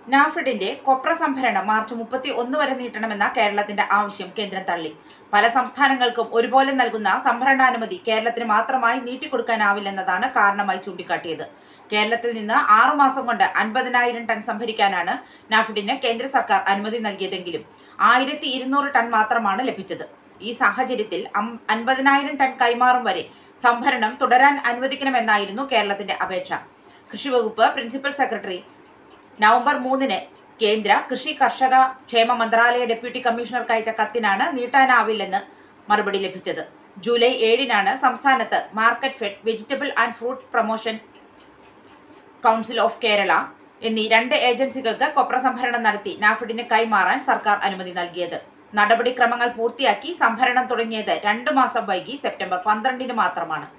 നാഫെഡിന്റെ കൊപ്ര സംഭരണം മാർച്ച് 31 വരെ നീട്ടണമെന്ന കേരളത്തിന്റെ ആവശ്യം കേന്ദ്രം തള്ളി. പല സംസ്ഥാനങ്ങൾക്കും ഒരുപോലെ നൽകുന്ന സംഭരണാനുമതി കേരളത്തിന് മാത്രമായി നീട്ടിക്കൊടുക്കാനാവില്ലെന്നതാണ് കാരണമായി ചൂണ്ടിക്കാട്ടിയത്. കേരളത്തിൽ നിന്ന് 6 മാസം കൊണ്ട് 50,000 ടൺ സംഭരിക്കാനാണ് നാഫെഡിന് കേന്ദ്ര സർക്കാർ അനുമതി നൽകിയതെങ്കിലും 1200 ടൺ മാത്രമാണ് ലഭിച്ചത്. ഈ സാഹചര്യത്തിൽ 50,000 ടൺ കൈമാറും വരെ സംഭരണം തുടരാൻ അനുവദിക്കണമെന്നായിരുന്നു കേരളത്തിന്റെ അപേക്ഷ. കൃഷിവകുപ്പ് പ്രിൻസിപ്പൽ സെക്രട്ടറി നവംബർ 3-ന് കേന്ദ്ര കൃഷി കർഷക ക്ഷേമ മന്ത്രാലയ ഡെപ്യൂട്ടി കമ്മീഷണർക്ക് അയച്ച കത്തിനാണ് നീട്ടാനാവില്ലെന്ന് മറുപടി ലഭിച്ചത്. ജൂലൈ 7-നാണ് സംസ്ഥാനത്ത് market fed, vegetable and fruit promotion council of Kerala എന്നീ 2 ഏജൻസികൾക്ക് കൊപ്ര സംഭരണം നടത്തി നാഫെഡിന് കൈമാറാൻ സർക്കാർ അനുമതി നൽകിയത്. നടപടിക്രമങ്ങൾ പൂർത്തിയാക്കി സംഭരണം തുടങ്ങിയത് 2 മാസം വൈകി സെപ്റ്റംബർ 12-ന് മാത്രമാണ്.